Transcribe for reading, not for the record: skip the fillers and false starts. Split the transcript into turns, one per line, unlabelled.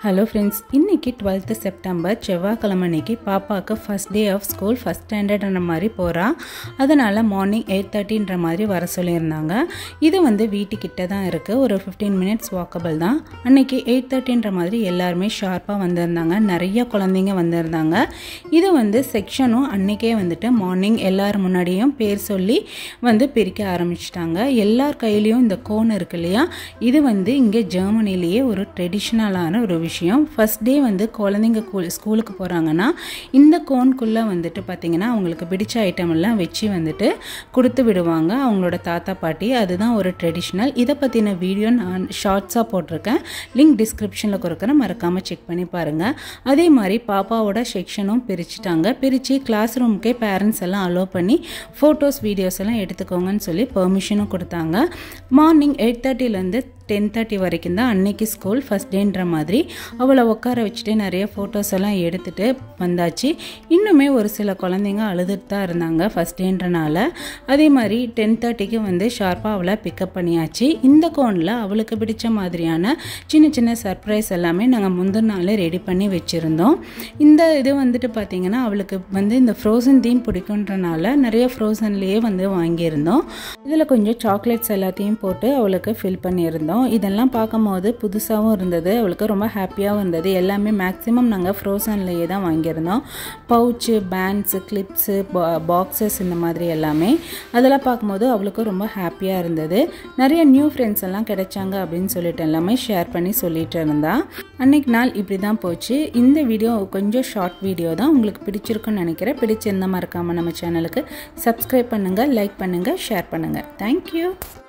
Hello friends, இன்னைக்கு 12th September செவ்வாய்க்கிழமை அன்னைக்கு பாப்பாக்கு first day of school first ஸ்டாண்டர்ட்ன்ற மாதிரி போறா. அதனால மார்னிங் 8:30ன்ற மாதிரி வர சொல்லியிருந்தாங்க. இது வீட்டுக்கிட்ட தான் இருக்கு. ஒரு 15 minutes வாக்கபிள் தான். அன்னைக்கு 8:30ன்ற மாதிரி எல்லாரும் ஷார்ப்பா வந்திருந்தாங்க. நிறைய குழந்தைங்க வந்திருந்தாங்க. இது செக்ஷனும் அன்னைக்கே மார்னிங் எல்லாரும் முன்னாடியும் பேர் சொல்லி பிரிக்க ஆரம்பிச்சிட்டாங்க. எல்லார் கையிலயும் இந்த கோன் இருக்கு இல்லையா, இது இங்கே ஜெர்மனிலேயே ஒரு ட்ரெடிஷ்னலான ஒரு விஷயம். ஃபர்ஸ்ட் டே குழந்தைங்க ஸ்கூலுக்கு போகிறாங்கன்னா இந்த கோன்குள்ளே பார்த்திங்கன்னா அவங்களுக்கு பிடிச்ச ஐட்டம் எல்லாம் வச்சு கொடுத்து விடுவாங்க அவங்களோட தாத்தா பாட்டி. அதுதான் ஒரு ட்ரெடிஷ்னல். இதை பற்றின வீடியோ நான் ஷார்ட்ஸாக போட்டிருக்கேன், லிங்க் டிஸ்கிரிப்ஷனில் கொடுக்குறேன், மறக்காமல் செக் பண்ணி பாருங்கள். அதே மாதிரி பாப்பாவோட செக்ஷனும் பிரிச்சுட்டாங்க. பிரித்து கிளாஸ் ரூமுக்கே பேரண்ட்ஸ் எல்லாம் அலோவ் பண்ணி ஃபோட்டோஸ் வீடியோஸ் எல்லாம் எடுத்துக்கோங்கன்னு சொல்லி பெர்மிஷனும் கொடுத்தாங்க. மார்னிங் 8:30லேருந்து 10:30 வரைக்கும் தான் அன்னைக்கு ஸ்கூல் ஃபர்ஸ்ட் டேன்ற மாதிரி அவளை உட்கார வச்சுட்டு நிறைய ஃபோட்டோஸ் எல்லாம் எடுத்துகிட்டு வந்தாச்சு. இன்னுமே ஒரு சில குழந்தைங்க அழுதுட்டு தான் இருந்தாங்க ஃபர்ஸ்ட் டேன்றனால. அதே மாதிரி 10:30க்கு ஷார்ப்பாக அவளை பிக்கப் பண்ணியாச்சு. இந்த கோனில் அவளுக்கு பிடிச்ச மாதிரியான சின்ன சின்ன சர்ப்ரைஸ் எல்லாமே நாங்கள் முந்தின நாள் ரெடி பண்ணி வச்சுருந்தோம். இந்த இது பார்த்திங்கன்னா அவளுக்கு இந்த ஃப்ரோசன் தீம் பிடிக்குன்றனால நிறைய ஃப்ரோசன்லேயே வாங்கியிருந்தோம். இதில் கொஞ்சம் சாக்லேட்ஸ் எல்லாத்தையும் போட்டு அவளுக்கு ஃபில் பண்ணியிருந்தோம். இதெல்லாம் பார்க்கும்போது புதுசாகவும் இருந்தது, அவளுக்கு ரொம்ப ஹாப்பியாகவும் இருந்தது. எல்லாமே மேக்ஸிமம் நாங்கள் ஃப்ரோசன்லேயே தான் வாங்கியிருந்தோம். பவுச்சு, பேண்ட்ஸு, கிளிப்ஸு, பாக்ஸஸ், இந்த மாதிரி எல்லாமே. அதெல்லாம் பார்க்கும்போது அவளுக்கு ரொம்ப ஹாப்பியாக இருந்தது. நிறைய நியூ ஃப்ரெண்ட்ஸ் எல்லாம் கிடைச்சாங்க அப்படின்னு சொல்லிட்டு எல்லாமே ஷேர் பண்ணி சொல்லிட்டு இருந்தா. அன்னைக்கு நாள் இப்படி தான் போச்சு. இந்த வீடியோ கொஞ்சம் ஷார்ட் வீடியோ தான், உங்களுக்கு பிடிச்சிருக்குன்னு நினைக்கிறேன். பிடிச்சிருந்தா மறக்காமல் நம்ம சேனலுக்கு சப்ஸ்கிரைப் பண்ணுங்கள், லைக் பண்ணுங்கள், ஷேர் பண்ணுங்கள். தேங்க்யூ.